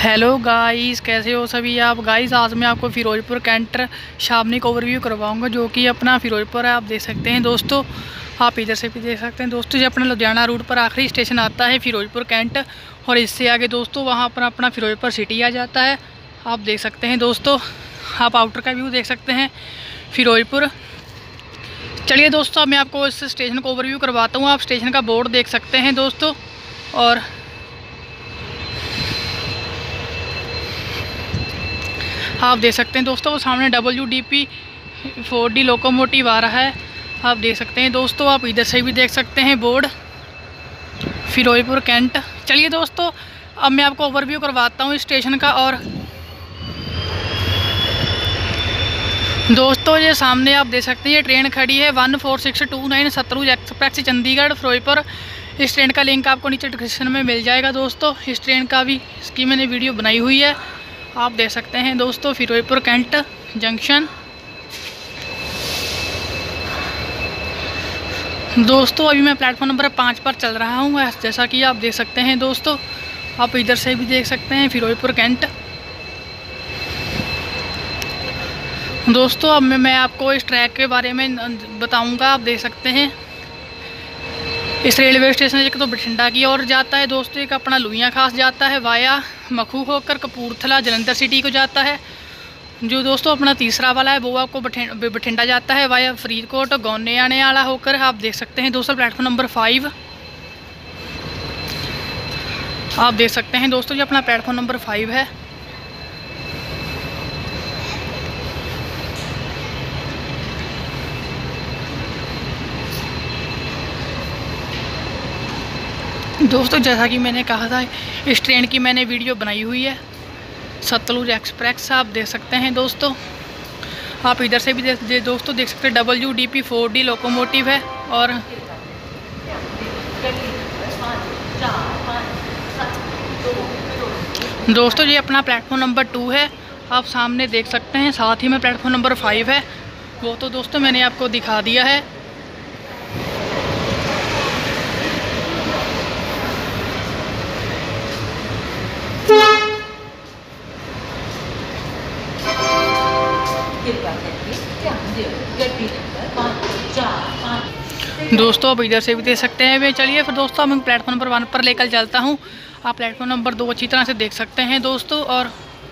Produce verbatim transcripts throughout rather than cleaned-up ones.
Hello guys, कैसे हो सभी आप। गाइस आज मैं आपको फिरोजपुर कैंट शामनी का ओवरव्यू करवाऊंगा, जो कि अपना फिरोजपुर है। आप देख सकते हैं दोस्तों, आप इधर से भी देख सकते हैं दोस्तों। जो अपना लुधियाना रूट पर आखिरी स्टेशन आता है फिरोजपुर कैंट, और इससे आगे दोस्तों वहाँ पर अपना फिरोजपुर सिटी आ जाता है। आप देख सकते हैं दोस्तों, आप आउटर का व्यू देख सकते हैं फिरोजपुर। चलिए दोस्तों, अब मैं आपको इस स्टेशन का ओवरव्यू करवाता हूँ। आप स्टेशन का बोर्ड देख सकते हैं दोस्तों, और आप देख सकते हैं दोस्तों वो सामने W D P four D locomotive आ रहा है। आप देख सकते हैं दोस्तों, आप इधर से भी देख सकते हैं बोर्ड फिरोजपुर कैंट। चलिए दोस्तों, अब मैं आपको ओवरव्यू करवाता हूँ इस स्टेशन का। और दोस्तों ये सामने आप देख सकते हैं, ये ट्रेन खड़ी है one four six two nine Sutlej express Chandigarh Firozpur. इस ट्रेन का लिंक आपको नीचे डिस्क्रिप्शन में मिल जाएगा दोस्तों। इस ट्रेन का भी इसकी मैंने वीडियो बनाई हुई है, आप देख सकते हैं दोस्तों फिरोजपुर कैंट जंक्शन। दोस्तों अभी मैं प्लेटफॉर्म नंबर पाँच पर चल रहा हूँ, जैसा कि आप देख सकते हैं दोस्तों। आप इधर से भी देख सकते हैं फिरोजपुर कैंट। दोस्तों अब मैं, मैं आपको इस ट्रैक के बारे में बताऊंगा। आप देख सकते हैं इस रेलवे स्टेशन एक तो बठिंडा की ओर जाता है दोस्तों, एक अपना लुइयाँ खास जाता है वाया मखू होकर कपूरथला जलंधर सिटी को जाता है। जो दोस्तों अपना तीसरा वाला है वो आपको बठिंडा जाता है वाया फरीदकोट गौने आने वाला होकर। आप देख सकते हैं दोस्तों प्लेटफॉर्म नंबर फाइव। आप देख सकते हैं दोस्तों, ये अपना प्लेटफॉर्म नंबर फाइव है। दोस्तों जैसा कि मैंने कहा था, इस ट्रेन की मैंने वीडियो बनाई हुई है सतलुज एक्सप्रेस। आप देख सकते हैं दोस्तों, आप इधर से भी देख दे, दोस्तों देख सकते हैं W D P four D locomotive है। और दोस्तों ये अपना प्लेटफॉर्म नंबर टू है, आप सामने देख सकते हैं। साथ ही में प्लेटफॉर्म नंबर फाइव है, वो तो दोस्तों मैंने आपको दिखा दिया है। दोस्तों अब इधर से भी देख सकते हैं वे। चलिए फिर दोस्तों मैं प्लेटफॉर्म नंबर वन पर लेकर चलता हूँ। आप प्लेटफॉर्म नंबर दो अच्छी तरह से देख सकते हैं दोस्तों। और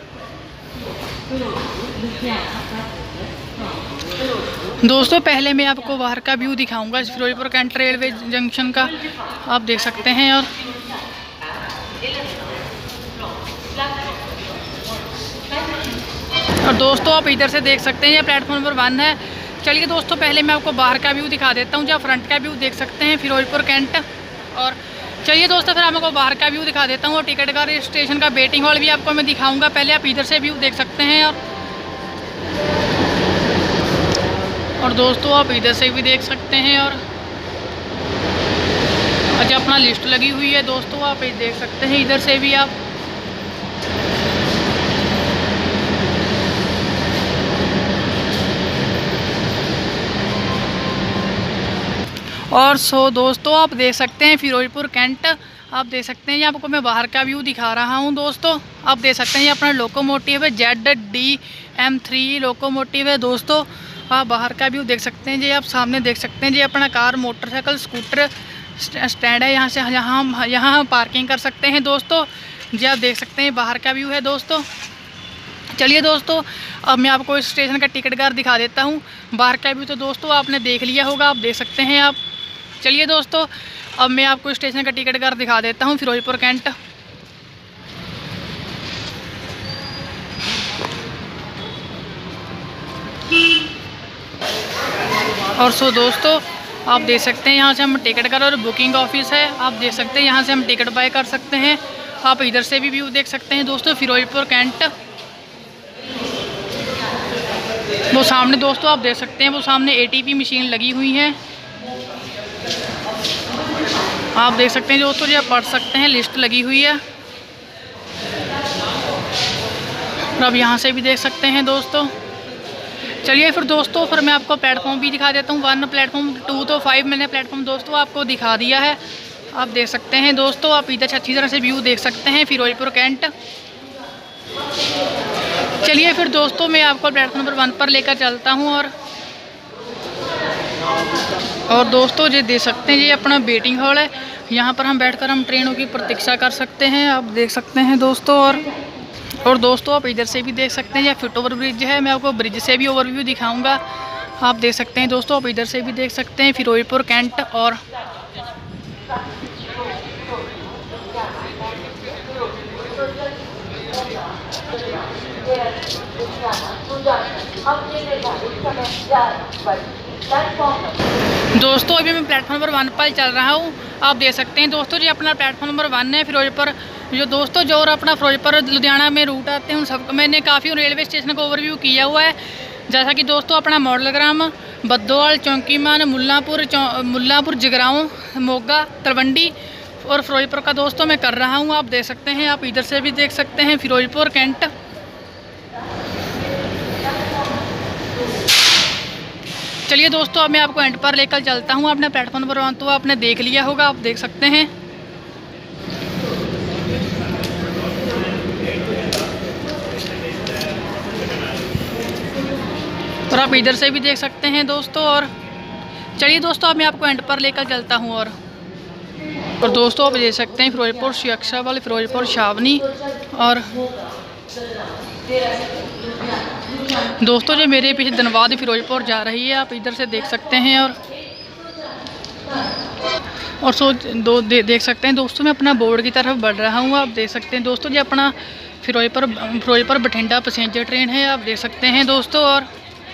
दोस्तों पहले मैं आपको बाहर का व्यू दिखाऊंगा इस फिरोजपुर कैंट रेलवे जंक्शन का। आप देख सकते हैं। और और दोस्तों आप इधर से देख सकते हैं, ये प्लेटफॉर्म नंबर वन है। चलिए दोस्तों पहले मैं आपको बाहर का व्यू दिखा देता हूँ, जहाँ फ्रंट का व्यू देख सकते हैं फिरोजपुर कैंट। और चलिए दोस्तों फिर आपको बाहर का व्यू दिखा देता हूँ, और टिकट का स्टेशन का वेटिंग हॉल भी आपको मैं दिखाऊंगा। पहले आप इधर से व्यू देख सकते हैं। और और दोस्तों आप इधर से भी देख सकते हैं। और अच्छा अपना लिस्ट लगी हुई है दोस्तों, आप देख सकते हैं इधर से भी आप। और सो दोस्तों आप देख सकते हैं फिरोजपुर कैंट। आप देख सकते हैं, ये आपको मैं बाहर का व्यू दिखा रहा हूं दोस्तों। आप देख सकते हैं ये अपना लोकोमोटिव है Z D M three locomotive है दोस्तों। आप बाहर का व्यू देख सकते हैं, ये आप सामने देख सकते हैं। ये अपना कार मोटरसाइकिल स्कूटर स्टैंड है, यहाँ से यहाँ हम यहाँ हम पार्किंग कर सकते हैं दोस्तों। जी आप देख सकते हैं बाहर का व्यू है दोस्तों। चलिए दोस्तों अब मैं आपको इस स्टेशन का टिकट घर दिखा देता हूँ। बाहर का व्यू तो दोस्तों आपने देख लिया होगा, आप देख सकते हैं आप। चलिए दोस्तों अब मैं आपको स्टेशन का टिकट घर दिखा देता हूँ फिरोजपुर कैंट। और सो दोस्तों आप देख सकते हैं, यहाँ से हम टिकट घर और बुकिंग ऑफिस है। आप देख सकते हैं यहाँ से हम टिकट बाय कर सकते हैं। आप इधर से भी व्यू देख सकते हैं दोस्तों फिरोजपुर कैंट। वो सामने दोस्तों आप देख सकते हैं, वो सामने ए टी पी मशीन लगी हुई है। आप देख सकते हैं दोस्तों, ये पढ़ सकते हैं लिस्ट लगी हुई है। और अब यहाँ से भी देख सकते हैं दोस्तों। चलिए फिर दोस्तों फिर मैं आपको प्लेटफॉर्म भी दिखा देता हूँ। वन प्लेटफॉर्म टू तो फाइव मैंने प्लेटफॉर्म दोस्तों आपको दिखा दिया है। आप देख सकते हैं दोस्तों, आप इधर अच्छी तरह से व्यू देख सकते हैं फिरोजपुर कैंट। चलिए फिर दोस्तों मैं आपको प्लेटफॉर्म नंबर वन पर लेकर चलता हूँ। और और दोस्तों ये देख सकते हैं ये अपना वेटिंग हॉल है। यहाँ पर हम बैठकर हम ट्रेनों की प्रतीक्षा कर सकते हैं, आप देख सकते हैं दोस्तों। और और दोस्तों आप इधर से भी देख सकते हैं, यह फुट ओवर ब्रिज है। मैं आपको ब्रिज से भी ओवरव्यू दिखाऊंगा, आप देख सकते हैं दोस्तों। आप इधर से भी देख सकते हैं फिरोजपुर कैंट। और दोस्तों अभी मैं प्लेटफॉर्म नंबर वन पर चल रहा हूँ, आप देख सकते हैं दोस्तों। जी अपना प्लेटफॉर्म नंबर वन है फिरोजपुर, जो दोस्तों जो और अपना फिरोजपुर लुधियाना में रूट आते हैं उन सब मैंने काफ़ी रेलवे स्टेशन का ओवरव्यू किया हुआ है। जैसा कि दोस्तों अपना मॉडल ग्राम, बद्दोवाल, चौंकीमान, मुल्लांपुर, मुल्लांपुर, जगराऊँ, मोगा, तलवंडी और फिरोजपुर का दोस्तों मैं कर रहा हूँ, आप देख सकते हैं। आप इधर से भी देख सकते हैं फिरोजपुर कैंट। चलिए दोस्तों अब मैं आपको एंड पर लेकर चलता हूँ। आपने प्लेटफॉर्म नंबर वन तो आपने देख लिया होगा, आप देख सकते हैं। और आप इधर से भी देख सकते हैं दोस्तों। और चलिए दोस्तों अब मैं आपको एंड पर लेकर चलता हूँ। और और दोस्तों आप देख सकते हैं फिरोजपुर सुरक्षाबल, फिरोजपुर छावनी। और दोस्तों जो मेरे पीछे धनबाद फिरोजपुर जा रही है, आप इधर से देख सकते हैं। और और सो दो दे, देख सकते हैं दोस्तों मैं अपना बोर्ड की तरफ बढ़ रहा हूँ, आप देख सकते हैं दोस्तों। जो अपना फिरोजपुर फिरोजपुर बठिंडा पैसेंजर ट्रेन है, आप देख सकते हैं दोस्तों। और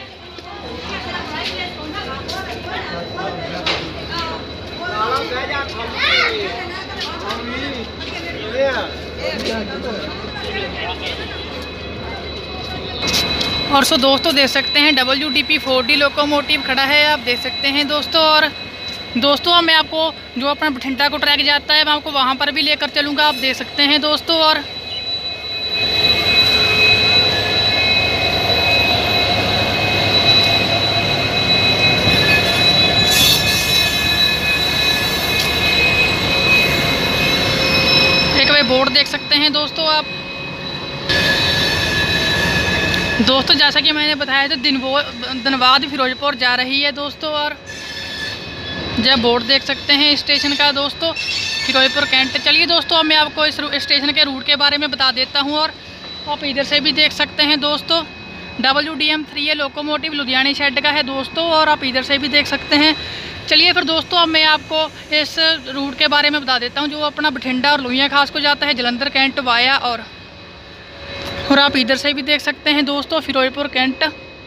और सो दोस्तों देख सकते हैं W D P four D locomotive खड़ा है, आप देख सकते हैं दोस्तों। और दोस्तों मैं आपको जो अपना बठिंडा को ट्रैक जाता है मैं आपको वहां पर भी लेकर चलूँगा, आप देख सकते हैं दोस्तों। और एक वे बोर्ड देख सकते हैं दोस्तों आप। दोस्तों जैसा कि मैंने बताया था दिनवो धनबाद फिरोजपुर जा रही है दोस्तों। और जब बोर्ड देख सकते हैं स्टेशन का दोस्तों फिरोजपुर कैंट। चलिए दोस्तों अब मैं आपको इस स्टेशन के रूट के बारे में बता देता हूं। और आप इधर से भी देख सकते हैं दोस्तों डब्ल्यू डी एम थ्री है लोकोमोटिव लुधियाना शेड का है दोस्तों। और आप इधर से भी देख सकते हैं। चलिए फिर दोस्तों अब मैं आपको इस रूट के बारे में बता देता हूँ जो अपना बठिंडा और लोहिया खास को जाता है, जलंधर कैंट वाया। और और आप इधर से भी देख सकते हैं दोस्तों फिरोजपुर कैंट।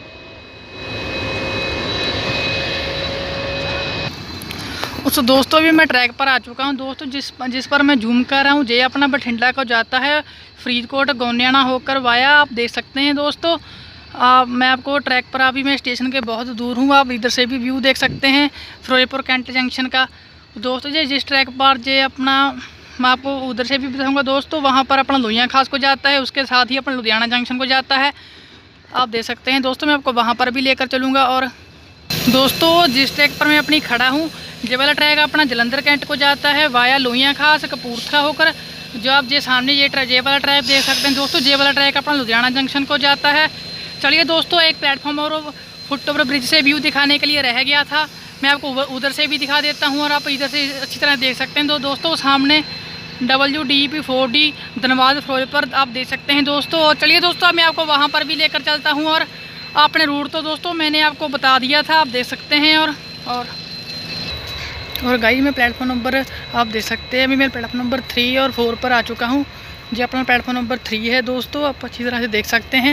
उस दोस्तों भी मैं ट्रैक पर आ चुका हूं दोस्तों, जिस जिस पर मैं जूम कर रहा हूं ये अपना बठिंडा को जाता है फरीदकोट गोनियाना होकर वाया, आप देख सकते हैं दोस्तों। आ, मैं आपको ट्रैक पर अभी मैं स्टेशन के बहुत दूर हूं, आप इधर से भी व्यू देख सकते हैं फिरोजपुर कैंट जंक्शन का दोस्तों। ये जिस ट्रैक पर ये अपना मैं आपको उधर से भी बताऊंगा दोस्तों, वहाँ पर अपना लोहिया खास को जाता है, उसके साथ ही अपना लुधियाना जंक्शन को जाता है, आप देख सकते हैं दोस्तों। मैं आपको वहाँ पर भी लेकर चलूँगा। और दोस्तों जिस ट्रैक पर मैं अपनी खड़ा हूँ ये वाला ट्रैक अपना जलंधर कैंट को जाता है वाया लोहिया खास कपूरथला होकर। जो आप ये सामने ये ये वाला ट्रैक देख सकते हैं दोस्तों, ये वाला ट्रैक अपना लुधियाना जंक्शन को जाता है। चलिए दोस्तों एक प्लेटफॉर्म और फुट ओवर ब्रिज से व्यू दिखाने के लिए रह गया था, मैं आपको उधर से भी दिखा देता हूँ। और आप इधर से अच्छी तरह देख सकते हैं दो दोस्तों सामने W D P four D Dhanbad Firozpur आप देख सकते हैं दोस्तों। और चलिए दोस्तों मैं आपको वहाँ पर भी लेकर चलता हूँ। और आपने रूट तो दोस्तों मैंने आपको बता दिया था, आप देख सकते हैं। और और और गाइस मैं प्लेटफॉर्म नंबर आप देख सकते हैं अभी मैं प्लेटफॉर्म नंबर थ्री और फोर पर आ चुका हूँ। जो अपना प्लेटफॉर्म नंबर थ्री है दोस्तों, आप अच्छी तरह से देख सकते हैं।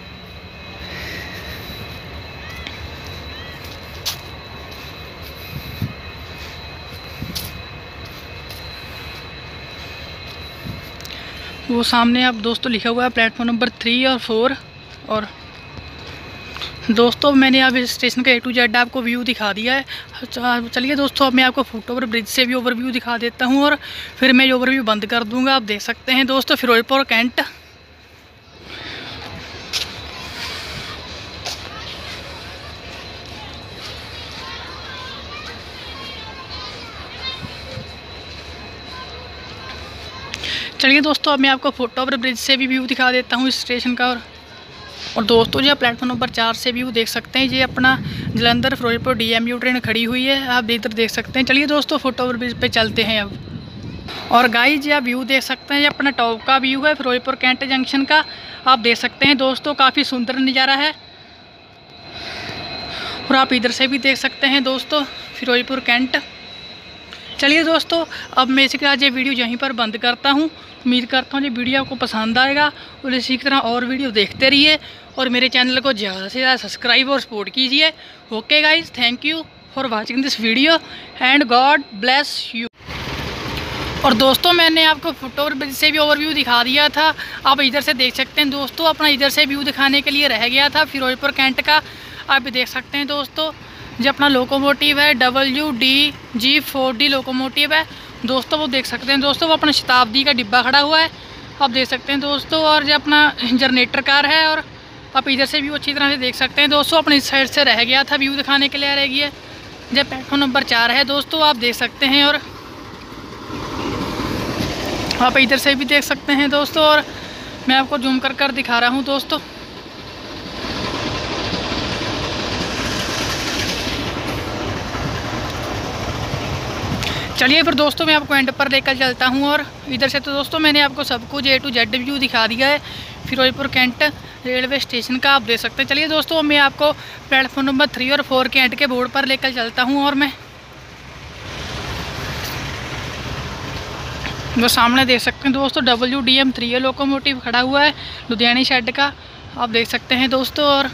वो सामने आप दोस्तों लिखा हुआ है प्लेटफॉर्म नंबर थ्री और फोर। और दोस्तों मैंने अब इस स्टेशन का ए टू जेड आपको व्यू दिखा दिया है। चलिए दोस्तों अब मैं आपको फुट ओवर ब्रिज से भी ओवरव्यू दिखा देता हूँ और फिर मैं ये ओवरव्यू बंद कर दूँगा। आप देख सकते हैं दोस्तों फिरोजपुर कैंट। चलिए दोस्तों अब मैं आपको फुट ओवर ब्रिज से भी व्यू दिखा देता हूँ इस स्टेशन का। और और दोस्तों जी आप प्लेटफॉर्म नंबर चार से व्यू देख सकते हैं। ये अपना Jalandhar Firozpur D M U train खड़ी हुई है, आप इधर देख सकते हैं। चलिए दोस्तों फुट ओवर ब्रिज पे चलते हैं अब। और गाइस जी आप व्यू देख सकते हैं, ये अपना टॉप का व्यू है फिरोजपुर कैंट जंक्शन का। आप देख सकते हैं दोस्तों काफ़ी सुंदर नज़ारा है। और आप इधर से भी देख सकते हैं दोस्तों फिरोजपुर कैंट। चलिए दोस्तों अब मैं इसी के आज ये वीडियो यहीं पर बंद करता हूँ। उम्मीद करता हूँ ये वीडियो आपको पसंद आएगा और इसी तरह और वीडियो देखते रहिए और मेरे चैनल को ज़्यादा से ज़्यादा सब्सक्राइब और सपोर्ट कीजिए। Okay guys, thank you for watching this video and God bless you. और दोस्तों मैंने आपको फुट ओवर ब्रिज से भी ओवरव्यू दिखा दिया था, आप इधर से देख सकते हैं दोस्तों। अपना इधर से व्यू दिखाने के लिए रह गया था फिरोजपुर कैंट का। आप भी देख सकते हैं दोस्तों जो अपना लोकोमोटिव है W D G four D locomotive है दोस्तों, वो देख सकते हैं दोस्तों। वो अपना शताब्दी का डिब्बा खड़ा हुआ है, आप देख सकते हैं दोस्तों। और जो अपना जनरेटर कार है, और आप इधर से व्यू अच्छी तरह से देख सकते हैं दोस्तों। अपनी साइड से रह गया था व्यू दिखाने के लिए रह गया। जब प्लेटफॉर्म नंबर चार है दोस्तों, आप देख सकते हैं। और आप इधर से भी देख सकते हैं दोस्तों। और मैं आपको जूम कर कर दिखा रहा हूँ दोस्तों। चलिए फिर दोस्तों मैं आपको एंड पर लेकर चलता हूँ। और इधर से तो दोस्तों मैंने आपको सब कुछ ए टू जेड व्यू दिखा दिया है फिरोजपुर कैंट रेलवे स्टेशन का, आप देख सकते हैं। चलिए दोस्तों मैं आपको प्लेटफॉर्म नंबर थ्री और फोर के एंड के बोर्ड पर लेकर चलता हूँ। और मैं जो सामने देख सकते हैं दोस्तों W D M three locomotive खड़ा हुआ है लुधियानी शेड का, आप देख सकते हैं दोस्तों। और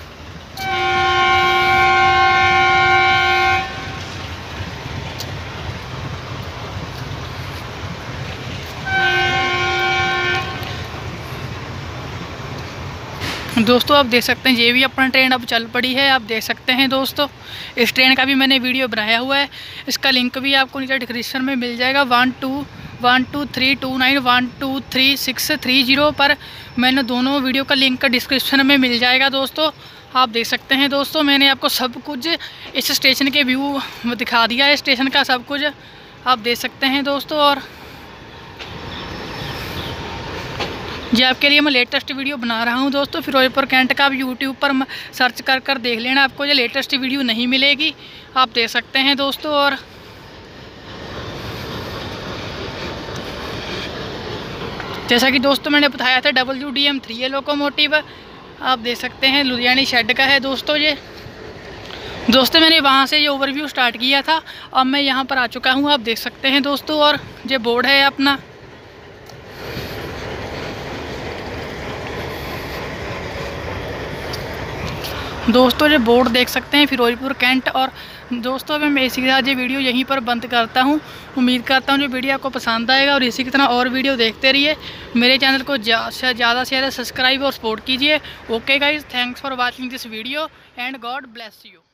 दोस्तों आप देख सकते हैं ये भी अपना ट्रेन अब चल पड़ी है, आप देख सकते हैं दोस्तों। इस ट्रेन का भी मैंने वीडियो बनाया हुआ है, इसका लिंक भी आपको नीचे डिस्क्रिप्शन में मिल जाएगा। One two one two three two nine one two three six three zero पर मैंने दोनों वीडियो का लिंक डिस्क्रिप्शन में मिल जाएगा दोस्तों, आप देख सकते हैं दोस्तों। मैंने आपको सब कुछ इस स्टेशन के व्यू दिखा दिया है, स्टेशन का सब कुछ आप देख सकते हैं दोस्तों। और जी आपके लिए मैं लेटेस्ट वीडियो बना रहा हूं दोस्तों फिरोजपुर कैंट का। आप यूट्यूब पर सर्च कर कर देख लेना, आपको ये लेटेस्ट वीडियो नहीं मिलेगी, आप देख सकते हैं दोस्तों। और जैसा कि दोस्तों मैंने बताया था W D M three locomotive आप देख सकते हैं लुधियानी शेड का है दोस्तों। ये दोस्तों मैंने वहाँ से ये ओवरव्यू स्टार्ट किया था, अब मैं यहाँ पर आ चुका हूँ, आप देख सकते हैं दोस्तों। और ये बोर्ड है अपना दोस्तों, ये बोर्ड देख सकते हैं फिरोजपुर कैंट। और दोस्तों मैं इसी के साथ ये वीडियो यहीं पर बंद करता हूँ। उम्मीद करता हूँ जो वीडियो आपको पसंद आएगा और इसी की तरह और वीडियो देखते रहिए। मेरे चैनल को ज़्यादा से ज़्यादा सब्सक्राइब और सपोर्ट कीजिए। Okay guys, thanks for watching this video and God bless you.